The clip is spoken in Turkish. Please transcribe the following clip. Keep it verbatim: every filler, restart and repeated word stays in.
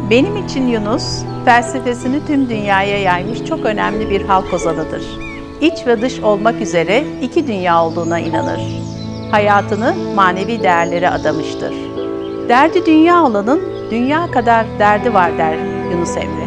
Benim için Yunus, felsefesini tüm dünyaya yaymış çok önemli bir halk ozanıdır. İç ve dış olmak üzere iki dünya olduğuna inanır. Hayatını manevi değerlere adamıştır. Derdi dünya olanın dünya kadar derdi var der Yunus Emre.